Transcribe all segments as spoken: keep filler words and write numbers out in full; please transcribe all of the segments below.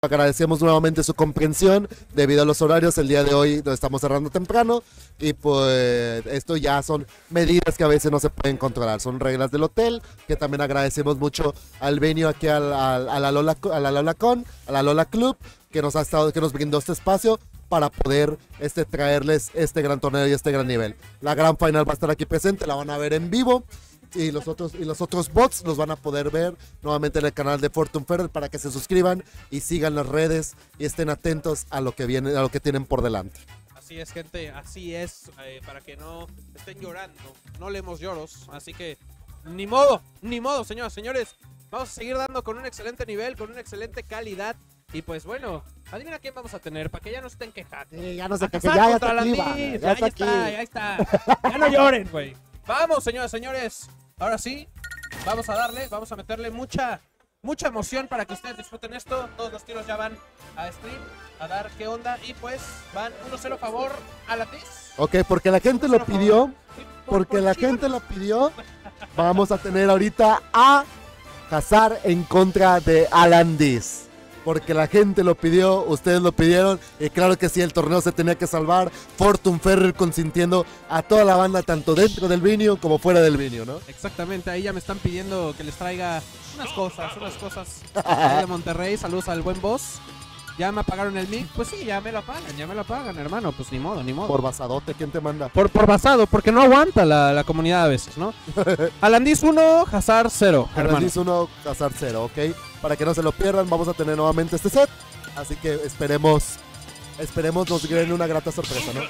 Agradecemos nuevamente su comprensión debido a los horarios. El día de hoy lo estamos cerrando temprano y pues esto ya son medidas que a veces no se pueden controlar, son reglas del hotel, que también agradecemos mucho al venue aquí al, al, a la Lola, a la Lola Con, a la Lola Club, que nos ha estado, que nos brindó este espacio para poder este, traerles este gran torneo y este gran nivel. La gran final va a estar aquí presente, la van a ver en vivo. Y los otros y los otros bots los van a poder ver nuevamente en el canal de Fortune Ferrer para que se suscriban y sigan las redes y estén atentos a lo que viene, a lo que tienen por delante. Así es, gente, así es, eh, para que no estén llorando, no leemos lloros, así que ni modo, ni modo, señoras, señores, vamos a seguir dando con un excelente nivel, con una excelente calidad. Y pues bueno, adivina quién vamos a tener, para que ya no estén quejando. Sí, ya no se quejen, ya, ya está aquí, ya, ya, ya está, está, ya está, ya no lloren, güey. Vamos, señoras, señores. Ahora sí, vamos a darle, vamos a meterle mucha, mucha emoción para que ustedes disfruten esto. Todos los tiros ya van a stream, a dar qué onda. Y pues van uno cero favor a la T I S. Ok, porque la gente lo pidió, porque la gente lo pidió, vamos a tener ahorita a Hazard en contra de Alan Diz. Porque la gente lo pidió, ustedes lo pidieron, y claro que sí, el torneo se tenía que salvar. Fortune Ferrer consintiendo a toda la banda, tanto dentro del venue como fuera del venue, ¿no? Exactamente, ahí ya me están pidiendo que les traiga unas cosas, unas cosas de Monterrey. Saludos al buen boss. Ya me apagaron el mic, pues sí, ya me lo apagan, ya me lo apagan, hermano, pues ni modo, ni modo. Por basadote, ¿quién te manda? Por, por basado, porque no aguanta la, la comunidad a veces, ¿no? Alandiz uno, Hazard cero, hermano. Alandiz uno, Hazard cero, ok. Para que no se lo pierdan, vamos a tener nuevamente este set. Así que esperemos, esperemos nos den una grata sorpresa, ¿no?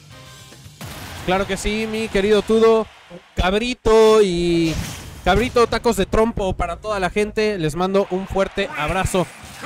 Claro que sí, mi querido Tudo, Cabrito y... Cabrito, tacos de trompo para toda la gente. Les mando un fuerte abrazo.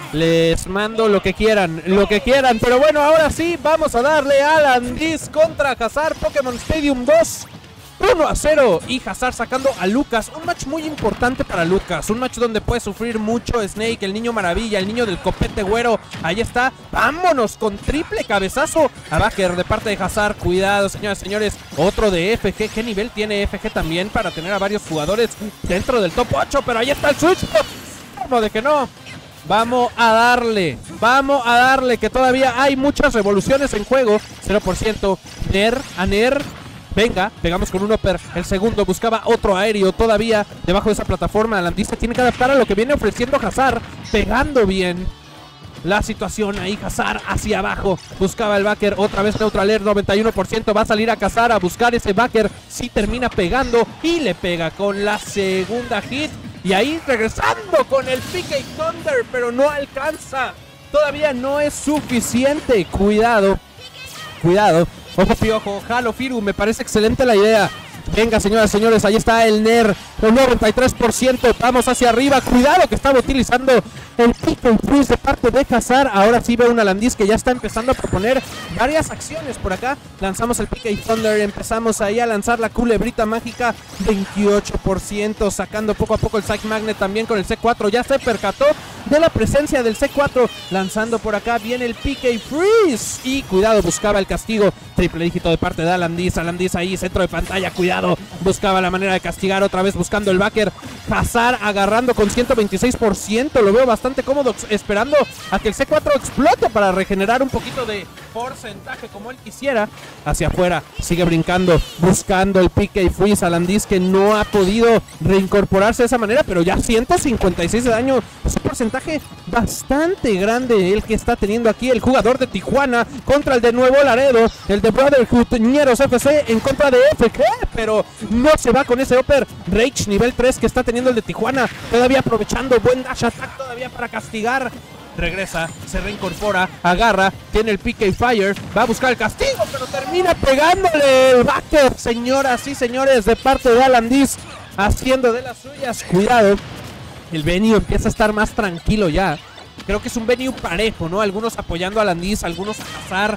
Les mando lo que quieran, lo que quieran. Pero bueno, ahora sí, vamos a darle a Alan Diz contra Hazard Pokémon Stadium dos. uno a cero. Y Hazard sacando a Lucas. Un match muy importante para Lucas. Un match donde puede sufrir mucho Snake, el niño maravilla, el niño del copete güero. Ahí está. Vámonos con triple cabezazo a Backer de parte de Hazard. Cuidado, señoras y señores. Otro de F G. ¿Qué nivel tiene F G también para tener a varios jugadores dentro del top ocho? Pero ahí está el switch. ¿Cómo de que no? Vamos a darle, vamos a darle, que todavía hay muchas revoluciones en juego. Cero por ciento, Ner, a Ner. Venga, pegamos con un upper. El segundo buscaba otro aéreo todavía debajo de esa plataforma. Alandiz se tiene que adaptar a lo que viene ofreciendo Hazard. Pegando bien la situación ahí, Hazard hacia abajo. Buscaba el backer, otra vez neutral air, noventa y uno por ciento. Va a salir a cazar, a buscar ese backer. Sí termina pegando y le pega con la segunda hit. Y ahí regresando con el P K Thunder, pero no alcanza. Todavía no es suficiente. Cuidado, cuidado. Ojo piojo, Halo Firu, me parece excelente la idea. Venga, señoras y señores, ahí está el Ner, el noventa y tres por ciento, vamos hacia arriba, cuidado que estaba utilizando el pick and freeze de parte de Hazard. Ahora sí veo un Alandiz que ya está empezando a proponer varias acciones por acá. Lanzamos el P K Thunder, empezamos ahí a lanzar la culebrita mágica, veintiocho por ciento, sacando poco a poco el Psych Magnet también con el C cuatro, ya se percató de la presencia del C cuatro, lanzando por acá viene el P K Freeze y cuidado, buscaba el castigo, triple dígito de parte de Alandiz, Alandiz ahí, centro de pantalla, cuidado, buscaba la manera de castigar, otra vez buscando el backer. Hazard agarrando con ciento veintiséis por ciento, lo veo bastante cómodo, esperando a que el C cuatro explote para regenerar un poquito de porcentaje como él quisiera. Hacia afuera, sigue brincando, buscando el P K Freeze. Alandiz que no ha podido reincorporarse de esa manera, pero ya ciento cincuenta y seis de daño, es un porcentaje bastante grande el que está teniendo aquí el jugador de Tijuana contra el de Nuevo Laredo, el de Brotherhood Ñeros F C en contra de F G, pero no se va con ese upper Rage nivel tres que está teniendo el de Tijuana, todavía aprovechando, buen dash attack todavía para castigar. Regresa, se reincorpora, agarra, tiene el P K Fire, va a buscar el castigo, pero termina pegándole el backer, señoras y señores, de parte de Alandiz, haciendo de las suyas. Cuidado, el venue empieza a estar más tranquilo ya. Creo que es un venue parejo, ¿no? Algunos apoyando a Alandiz, algunos a Hazard.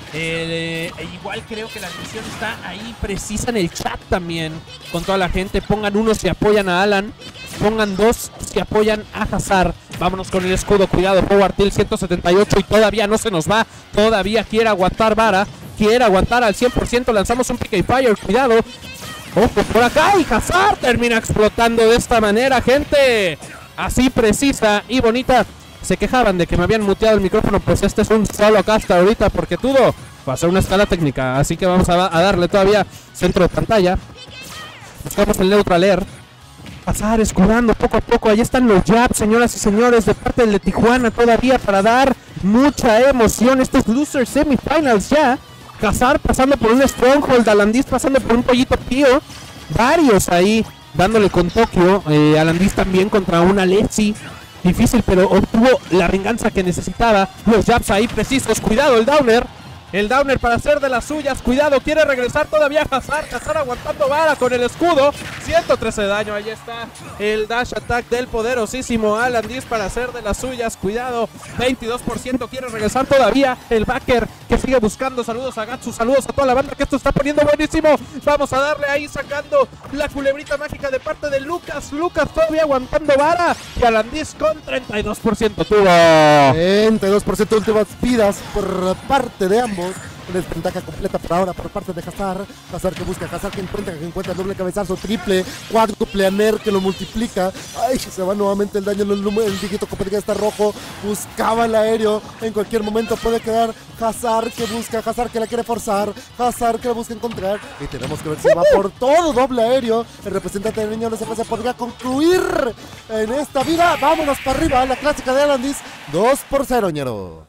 Eh, eh, igual creo que la división está ahí precisa en el chat también. Con toda la gente, pongan uno si apoyan a Alan, pongan dos si apoyan a Hazard. Vámonos con el escudo, cuidado, Power Tilt ciento setenta y ocho y todavía no se nos va. Todavía quiere aguantar vara, quiere aguantar al cien por ciento. Lanzamos un P K Fire, cuidado. Ojo por acá y Hazard termina explotando de esta manera, gente. Así precisa y bonita. se quejaban de que me habían muteado el micrófono, pues este es un solo cast ahorita porque todo va a ser una escala técnica. Así que vamos a, a darle todavía centro de pantalla. Buscamos el neutral air. Pasar escudando poco a poco. Ahí están los jabs, señoras y señores, de parte del de Tijuana todavía para dar mucha emoción. Estos losers semifinals ya. Hazard pasando por un Stronghold, Alandis pasando por un pollito tío. Varios ahí dándole con Tokio. Eh, Alandis también contra una Alexi. Difícil, pero obtuvo la venganza que necesitaba. Los jabs ahí precisos. Cuidado el downer. El downer para hacer de las suyas. Cuidado, quiere regresar todavía Hazard. Hazard aguantando vara con el escudo. ciento trece de daño. Ahí está el dash attack del poderosísimo Alandis para hacer de las suyas. Cuidado, veintidós por ciento quiere regresar todavía. El backer que sigue buscando. Saludos a Gatsu, saludos a toda la banda que esto está poniendo buenísimo. Vamos a darle ahí sacando la culebrita mágica de parte de Lucas. Lucas todavía aguantando vara. Y Alandis con treinta y dos por ciento tuvo. treinta y dos por ciento últimas vidas por parte de ambos. Desventaja completa por ahora por parte de Hazard. Hazard que busca, Hazard que encuentra, que encuentra doble cabezazo, triple, cuádruple a Ner que lo multiplica. Ay, se va nuevamente el daño, el, el dígito competitivo está rojo. Buscaba el aéreo, en cualquier momento puede quedar Hazard que busca, Hazard que la quiere forzar, Hazard que la busca encontrar. Y tenemos que ver si va por todo doble aéreo. El representante del niño de se podría concluir en esta vida. Vámonos para arriba, la clásica de Alandis. dos por cero, ñero.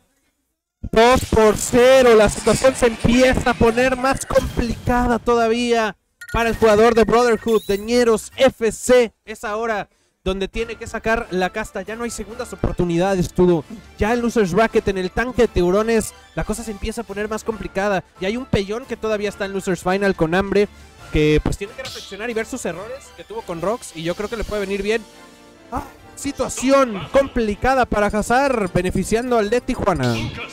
dos por cero, la situación se empieza a poner más complicada todavía para el jugador de Brotherhood, de Ñeros F C. Es ahora donde tiene que sacar la casta, ya no hay segundas oportunidades, todo. Ya el Losers Bracket en el tanque de tiburones, la cosa se empieza a poner más complicada. Y hay un pellón que todavía está en Losers Final con hambre, que pues tiene que reflexionar y ver sus errores que tuvo con Rox, y yo creo que le puede venir bien. Ah, situación complicada para Hazard, beneficiando al de Tijuana.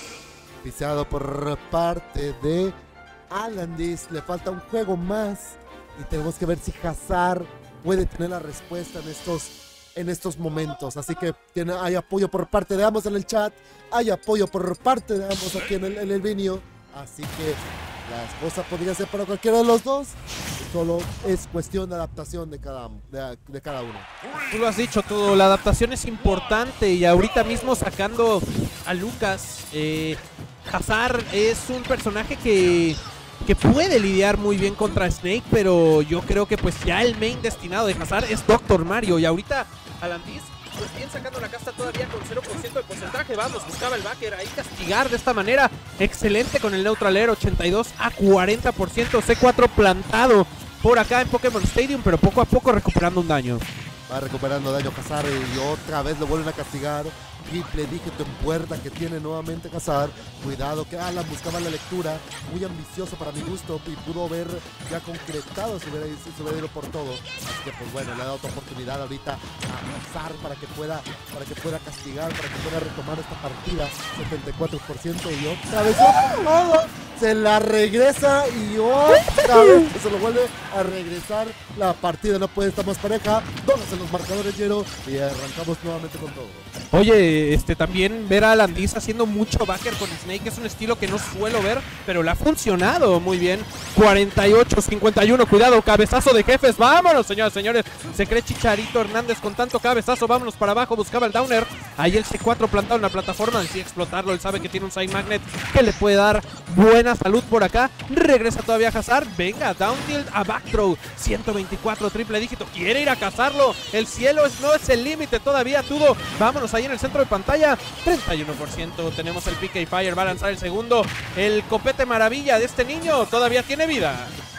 Pisado por parte de Alandis. Le falta un juego más. Y tenemos que ver si Hazard puede tener la respuesta en estos, en estos momentos. Así que tiene, hay apoyo por parte de ambos en el chat. Hay apoyo por parte de ambos aquí en el, en el video. Así que las cosas podrían ser para cualquiera de los dos. Solo es cuestión de adaptación de cada, de, de cada uno. Tú lo has dicho todo, la adaptación es importante. Y ahorita mismo sacando a Lucas, eh, Hazard es un personaje que, que puede lidiar muy bien contra Snake, pero yo creo que pues ya el main destinado de Hazard es Doctor Mario. Y ahorita Alandis pues bien sacando la casta todavía con cero por ciento de porcentaje. Vamos, buscaba el backer ahí castigar de esta manera. Excelente con el neutral air, ochenta y dos a cuarenta por ciento. C cuatro plantado por acá en Pokémon Stadium, pero poco a poco recuperando un daño. Va recuperando daño Hazard y otra vez lo vuelven a castigar. Triple dígito en puerta que tiene nuevamente Hazard. Cuidado que Alan buscaba la lectura. Muy ambicioso para mi gusto y pudo haber ya concretado si hubiera, si hubiera ido por todo. Así que pues bueno, le ha dado otra oportunidad ahorita a Hazard para que pueda, para que pueda castigar, para que pueda retomar esta partida. setenta y cuatro por ciento y otra vez todo. Se la regresa y otra vez se lo vuelve a regresar. La partida no puede estar más pareja. Dos en los marcadores, Ñero, y arrancamos nuevamente con todo. Oye, este también ver a Alandis haciendo mucho backer con Snake es un estilo que no suelo ver, pero le ha funcionado muy bien. cuarenta y ocho a cincuenta y uno, cuidado, cabezazo de jefes, vámonos señoras y señores. Se cree Chicharito Hernández con tanto cabezazo, vámonos para abajo, buscaba el downer. Ahí el C cuatro plantado en la plataforma, decide explotarlo, él sabe que tiene un side magnet que le puede dar buena salud por acá. Regresa todavía Hazard, venga, down tilt a back throw, ciento veinticuatro, triple dígito, quiere ir a cazarlo. El cielo es, no es el límite todavía, todo. Vámonos ahí en el centro de pantalla, treinta y uno por ciento. Tenemos el P K Fire, va a lanzar el segundo. El copete maravilla de este niño todavía tiene vida.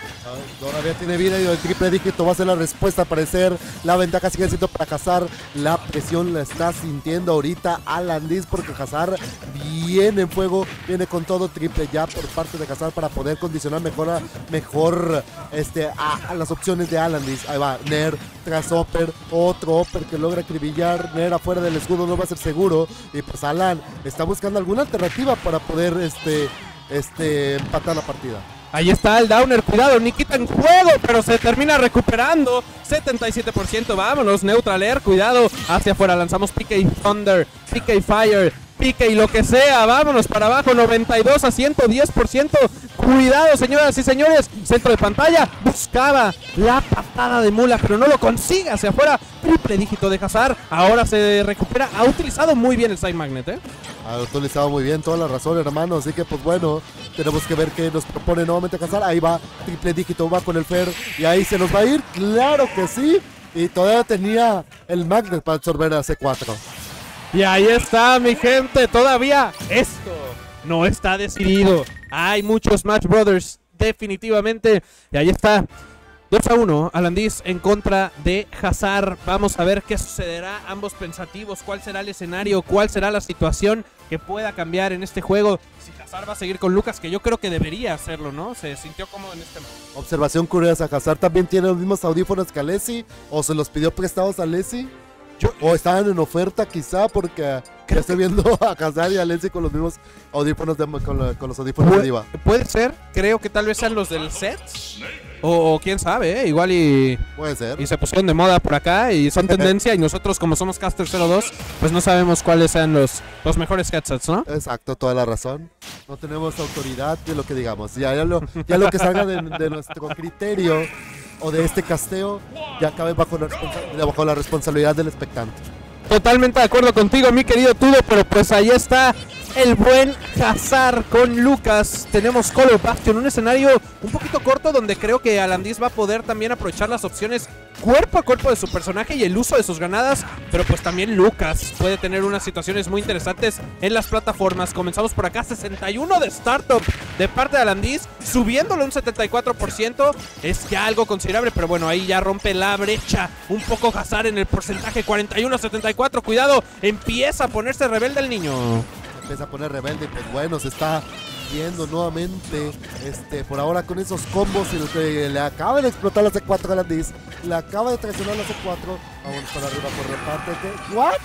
Todavía tiene vida y el triple dígito va a ser la respuesta. Al parecer la ventaja sigue siendo para Hazard. La presión la está sintiendo ahorita Alandis porque Hazard viene en fuego, viene con todo. Triple ya por parte de Hazard para poder condicionar mejor, a, mejor este, a, a las opciones de Alandis. Ahí va, Ner tras Opper, otro Opper que logra acribillar. Ner afuera del escudo no va a ser seguro. Y pues Alan está buscando alguna alternativa para poder este, este, empatar la partida. Ahí está el downer, cuidado, Nikita en juego, pero se termina recuperando. setenta y siete por ciento, vámonos, neutral air, cuidado. Hacia afuera lanzamos P K Thunder, P K Fire, P pique y lo que sea. Vámonos para abajo, noventa y dos a ciento diez por ciento. Cuidado, señoras y señores. Centro de pantalla, buscaba la patada de mula, pero no lo consigue. Hacia afuera, triple dígito de Hazard. Ahora se recupera, ha utilizado muy bien el Side Magnet, ¿eh? Ha utilizado muy bien, toda la razón, hermano. Así que, pues bueno, tenemos que ver qué nos propone nuevamente Hazard. Ahí va, triple dígito, va con el Fer. Y ahí se nos va a ir, claro que sí. Y todavía tenía el Magnet para absorber a C cuatro. Y ahí está, mi gente. Todavía esto no está decidido. Hay muchos Smash Brothers, definitivamente. Y ahí está. dos a uno, Alandiz en contra de Hazard. Vamos a ver qué sucederá. Ambos pensativos. ¿Cuál será el escenario? ¿Cuál será la situación que pueda cambiar en este juego? Si Hazard va a seguir con Lucas, que yo creo que debería hacerlo, ¿no? Se sintió cómodo en este momento. Observación curiosa. Hazard también tiene los mismos audífonos que Alessi. ¿O se los pidió prestados a Alessi? Yo, o estaban en oferta quizá, porque ya estoy viendo a Hazard y a Alessi con los mismos audífonos de, con, la, con los audífonos Pu de Diva. Puede ser, creo que tal vez sean los del set. O, o quién sabe, ¿eh? Igual y... Puede ser. Y se pusieron de moda por acá y son tendencia. Y nosotros, como somos Caster cero dos, pues no sabemos cuáles sean los, los mejores headsets, ¿no? Exacto, toda la razón. No tenemos autoridad de lo que digamos. Ya, ya, lo, ya lo que salga de, de nuestro criterio o de este casteo, ya cabe bajo la, bajo la responsabilidad del expectante. Totalmente de acuerdo contigo, mi querido Tudo, pero pues ahí está el buen Hazard con Lucas. Tenemos Color Bastion, un escenario un poquito corto donde creo que Alandiz va a poder también aprovechar las opciones cuerpo a cuerpo de su personaje y el uso de sus granadas, pero pues también Lucas puede tener unas situaciones muy interesantes en las plataformas. Comenzamos por acá, sesenta y uno de startup de parte de Alandiz, subiéndolo un setenta y cuatro por ciento, es ya algo considerable, pero bueno, ahí ya rompe la brecha un poco Hazard en el porcentaje, cuarenta y uno a setenta y cuatro, cuidado, empieza a ponerse rebelde el niño. Empieza a poner rebelde y pues bueno, se está viendo nuevamente este, por ahora con esos combos y le, le acaba de explotar la C cuatro a Alandiz, le acaba de traicionar la C cuatro, vamos para arriba por reparte. ¿What?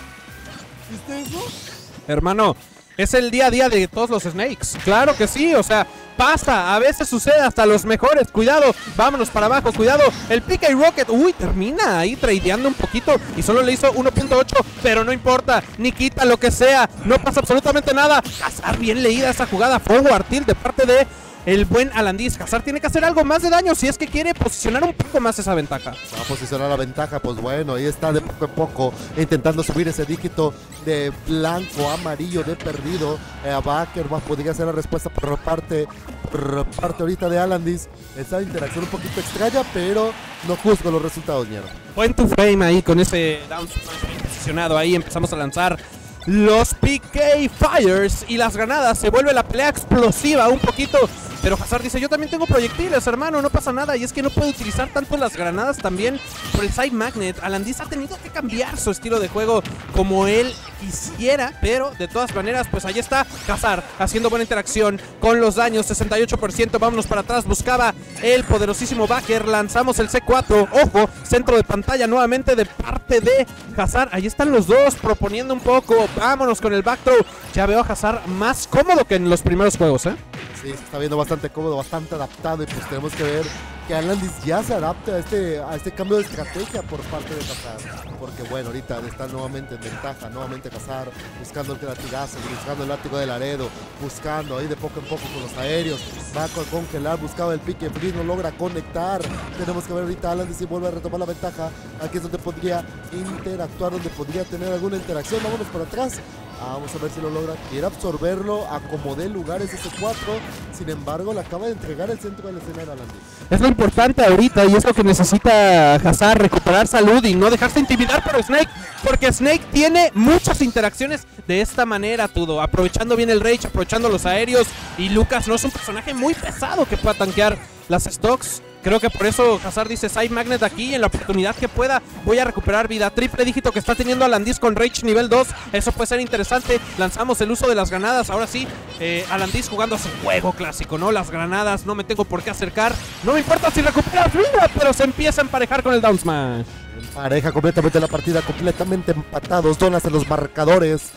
¿Viste eso? Hermano, es el día a día de todos los Snakes. Claro que sí, o sea, pasa, a veces sucede hasta los mejores. Cuidado, vámonos para abajo, cuidado. El P K Rocket, uy, termina ahí tradeando un poquito y solo le hizo uno punto ocho, pero no importa, ni quita lo que sea, no pasa absolutamente nada. Hazard, bien leída esa jugada, forward tilt de parte de el buen Alandiz. Hazard tiene que hacer algo más de daño si es que quiere posicionar un poco más esa ventaja. Va a posicionar la ventaja, pues bueno, ahí está de poco a poco intentando subir ese dígito de blanco, amarillo, de perdido. Eh, Baker va, podría ser la respuesta por parte, por parte ahorita de Alandiz. Esa interacción un poquito extraña, pero no juzgo los resultados, ñero. Buen to frame ahí con ese down smash bien posicionado. Ahí empezamos a lanzar los P K Fires y las granadas. Se vuelve la pelea explosiva un poquito, pero Hazard dice, yo también tengo proyectiles, hermano, no pasa nada. Y es que no puede utilizar tanto las granadas también por el Side Magnet. Alandiz ha tenido que cambiar su estilo de juego como él quisiera, pero de todas maneras, pues ahí está Hazard haciendo buena interacción con los daños, sesenta y ocho por ciento. Vámonos para atrás, buscaba el poderosísimo Backer, lanzamos el C cuatro, ojo, centro de pantalla nuevamente de parte de Hazard. Ahí están los dos proponiendo un poco. Vámonos con el back throw. Ya veo a Hazard más cómodo que en los primeros juegos, ¿eh? Sí, se está viendo bastante cómodo, bastante adaptado y pues tenemos que ver que Alandiz ya se adapte a este, a este cambio de estrategia por parte de Hazard. Porque bueno, ahorita está nuevamente en ventaja, nuevamente Hazard buscando el latigazo, buscando el látigo de Laredo, buscando ahí de poco en poco con los aéreos, va a congelar, buscaba el pique, Free no logra conectar. Tenemos que ver ahorita a Alandiz si vuelve a retomar la ventaja. Aquí es donde podría interactuar, donde podría tener alguna interacción. Vámonos por atrás. Vamos a ver si lo logra. Quiere absorberlo, acomodé lugares ese cuatro. Sin embargo, le acaba de entregar el centro del escenario a Alandiz. Es lo importante ahorita y es lo que necesita Hazard, recuperar salud y no dejarse intimidar por Snake, porque Snake tiene muchas interacciones de esta manera, Tudo, aprovechando bien el rage, aprovechando los aéreos, y Lucas no es un personaje muy pesado que pueda tanquear las stocks. Creo que por eso Hazard dice Side Magnet aquí, en la oportunidad que pueda voy a recuperar vida. Triple dígito que está teniendo Alandiz con Rage nivel dos, eso puede ser interesante. Lanzamos el uso de las granadas, ahora sí, eh, Alandiz jugando a su juego clásico, ¿no? Las granadas, no me tengo por qué acercar, no me importa si recuperas vida, pero se empieza a emparejar con el down smash. Pareja completamente la partida, completamente empatados, donas en los marcadores.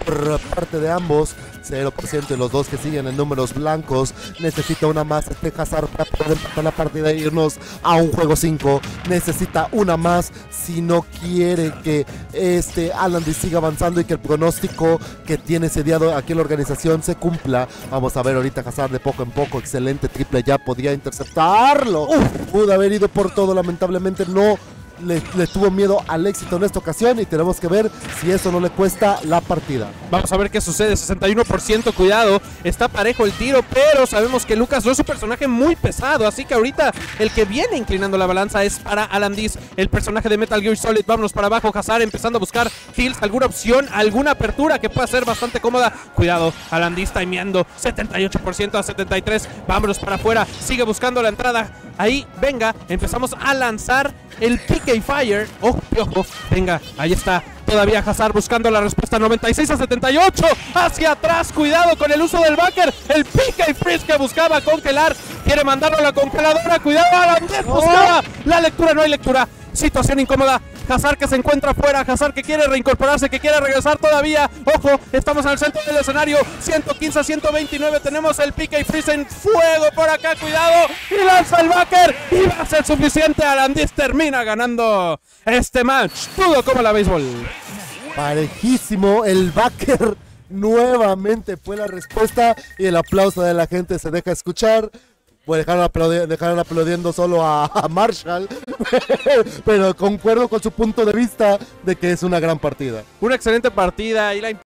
por parte de ambos. cero por ciento y los dos que siguen en números blancos. Necesita una más este Hazard para poder empatar la partida e irnos a un juego cinco. Necesita una más si no quiere que este Alandis siga avanzando y que el pronóstico que tiene sediado aquí en la organización se cumpla. Vamos a ver ahorita Hazard de poco en poco. Excelente triple, ya podía interceptarlo. Uf, pudo haber ido por todo, lamentablemente no. Le, le tuvo miedo al éxito en esta ocasión y tenemos que ver si eso no le cuesta la partida. Vamos a ver qué sucede, sesenta y uno por ciento, cuidado, está parejo el tiro, pero sabemos que Lucas no es un personaje muy pesado, así que ahorita el que viene inclinando la balanza es para Alandis, el personaje de Metal Gear Solid. Vámonos para abajo, Hazard empezando a buscar kills, alguna opción, alguna apertura que pueda ser bastante cómoda. Cuidado, Alandis timeando, setenta y ocho por ciento a setenta y tres, vámonos para afuera, sigue buscando la entrada. Ahí, venga, empezamos a lanzar el P K Fire. Ojo, ojo, venga, ahí está. Todavía Hazard buscando la respuesta, noventa y seis a setenta y ocho. Hacia atrás, cuidado con el uso del backer. El P K Freeze que buscaba congelar. Quiere mandarlo a la congeladora. Cuidado, Alandis buscaba la lectura, no hay lectura. Situación incómoda. Hazard que se encuentra afuera, Hazard que quiere reincorporarse, que quiere regresar todavía. Ojo, estamos en el centro del escenario. ciento quince a ciento veintinueve. Tenemos el P K Freeze en fuego por acá. Cuidado. Y lanza el backer. Y va a ser suficiente. Alandis termina ganando este match. Todo como la béisbol. Parejísimo. El backer nuevamente fue la respuesta. Y el aplauso de la gente se deja escuchar. Pues dejaron, aplaudi dejaron aplaudiendo solo a, a Marshall, pero concuerdo con su punto de vista de que es una gran partida. Una excelente partida y la